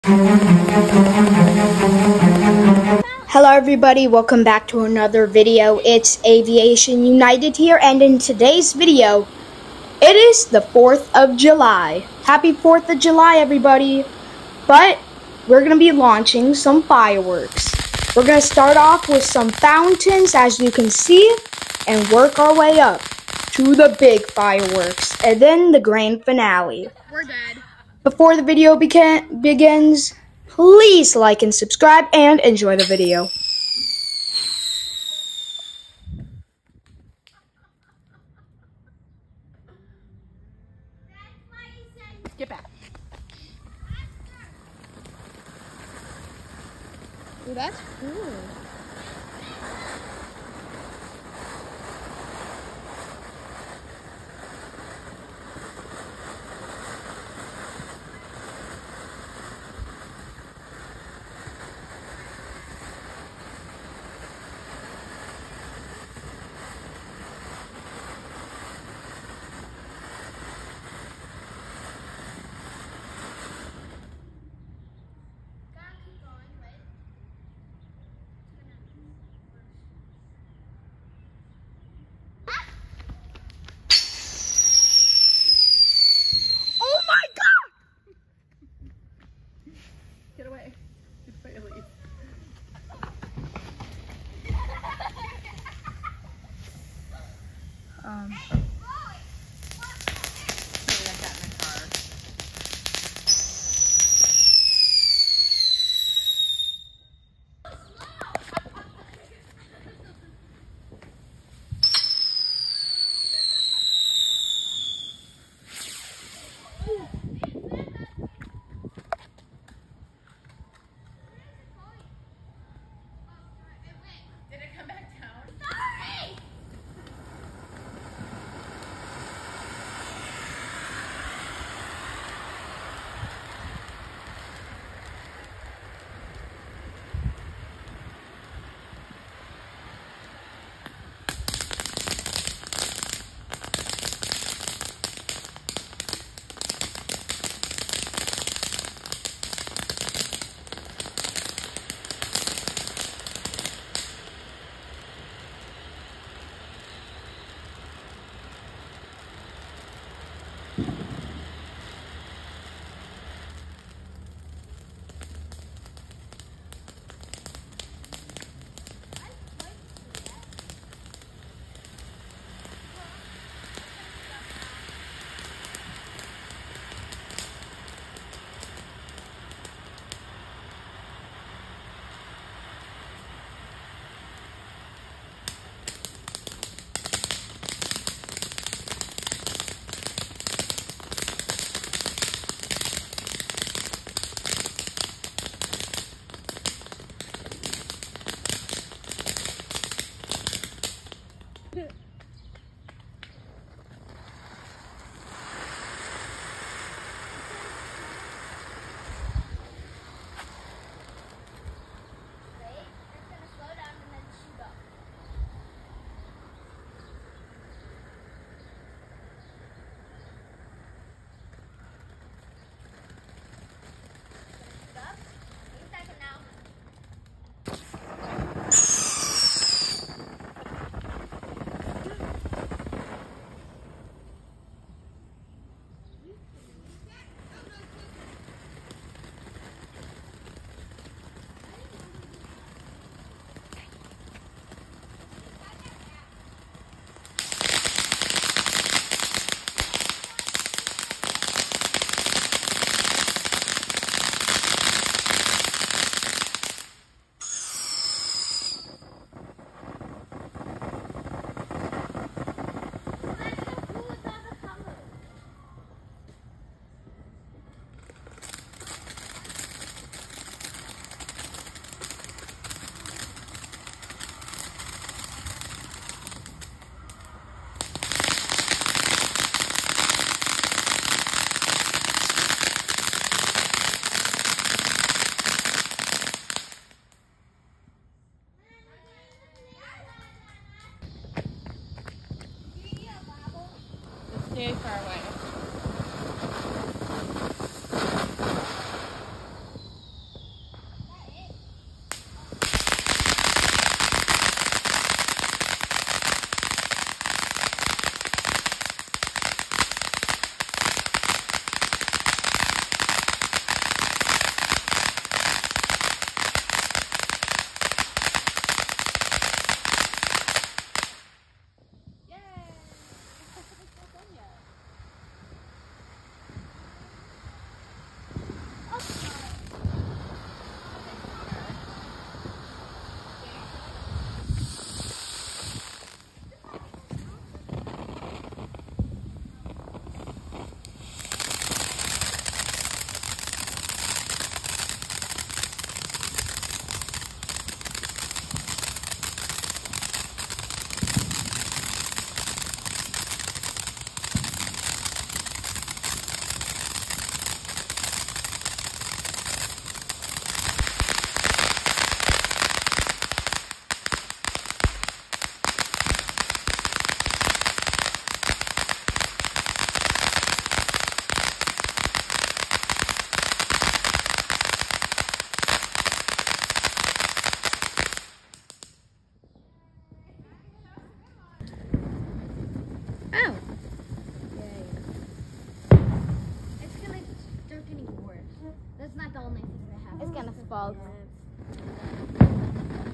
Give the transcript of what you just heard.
Hello everybody, welcome back to another video. It's Aviation United here, and in today's video, it is the 4th of July. Happy 4th of July everybody. But we're going to be launching some fireworks. We're going to start off with some fountains, as you can see, and work our way up to the big fireworks, and then the grand finale. We're dead. Before the video begins, please like and subscribe and enjoy the video. Get back. Ooh, that's cool. Get away. Get away, Elise. We left that in the car. Stay far away. It's gonna fall.